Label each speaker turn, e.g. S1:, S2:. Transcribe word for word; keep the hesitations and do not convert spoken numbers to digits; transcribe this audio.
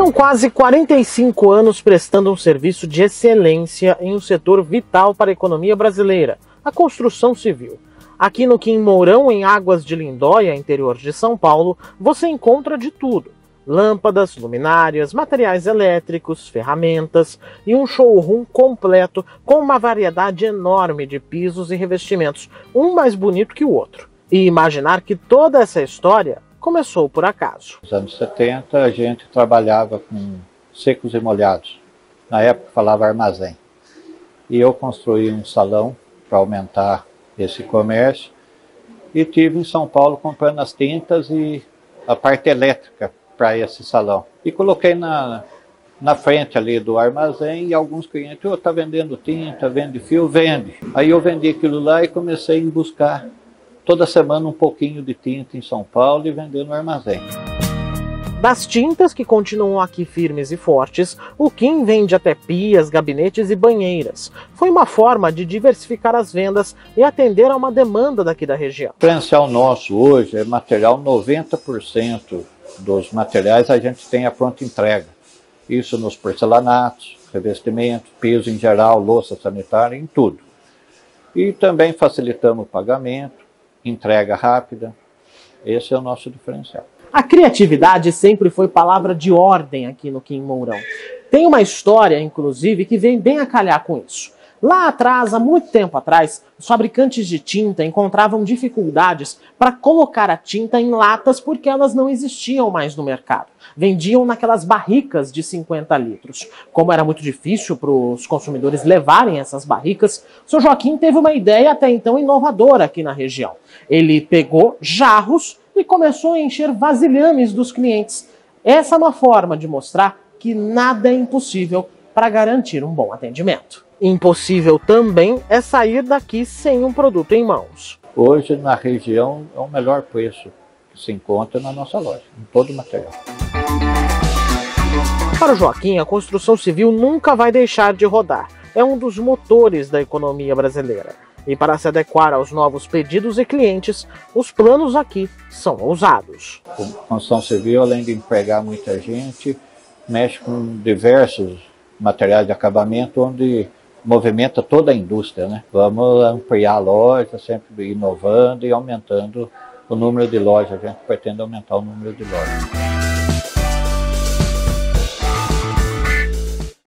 S1: São quase quarenta e cinco anos prestando um serviço de excelência em um setor vital para a economia brasileira, a construção civil. Aqui no Quim Mourão, em Águas de Lindóia, interior de São Paulo, você encontra de tudo. Lâmpadas, luminárias, materiais elétricos, ferramentas e um showroom completo com uma variedade enorme de pisos e revestimentos, um mais bonito que o outro. E imaginar que toda essa história começou por acaso.
S2: Nos anos setenta a gente trabalhava com secos e molhados. Na época falava armazém. E eu construí um salão para aumentar esse comércio e tive em São Paulo comprando as tintas e a parte elétrica para esse salão. E coloquei na, na frente ali do armazém e alguns clientes, oh, tá vendendo tinta, vende fio, vende. Aí eu vendi aquilo lá e comecei a buscar toda semana um pouquinho de tinta em São Paulo e vender no armazém.
S1: Das tintas que continuam aqui firmes e fortes, o Quim vende até pias, gabinetes e banheiras. Foi uma forma de diversificar as vendas e atender a uma demanda daqui da região.
S2: O diferencial nosso hoje é material, noventa por cento dos materiais a gente tem a pronta entrega. Isso nos porcelanatos, revestimentos, piso em geral, louça sanitária, em tudo. E também facilitamos o pagamento, entrega rápida. Esse é o nosso diferencial.
S1: A criatividade sempre foi palavra de ordem aqui no Quim Mourão. Tem uma história, inclusive, que vem bem a calhar com isso. Lá atrás, há muito tempo atrás, os fabricantes de tinta encontravam dificuldades para colocar a tinta em latas porque elas não existiam mais no mercado. Vendiam naquelas barricas de cinquenta litros. Como era muito difícil para os consumidores levarem essas barricas, o seu Joaquim teve uma ideia até então inovadora aqui na região. Ele pegou jarros e começou a encher vasilhames dos clientes. Essa é uma forma de mostrar que nada é impossível para garantir um bom atendimento. Impossível também é sair daqui sem um produto em mãos.
S2: Hoje, na região, é o melhor preço que se encontra na nossa loja, em todo o material.
S1: Para o Joaquim, a construção civil nunca vai deixar de rodar. É um dos motores da economia brasileira. E para se adequar aos novos pedidos e clientes, os planos aqui são ousados.
S2: A construção civil, além de empregar muita gente, mexe com diversos materiais de acabamento, onde movimenta toda a indústria, né? Vamos ampliar a loja, sempre inovando e aumentando o número de lojas. A gente pretende aumentar o número de lojas.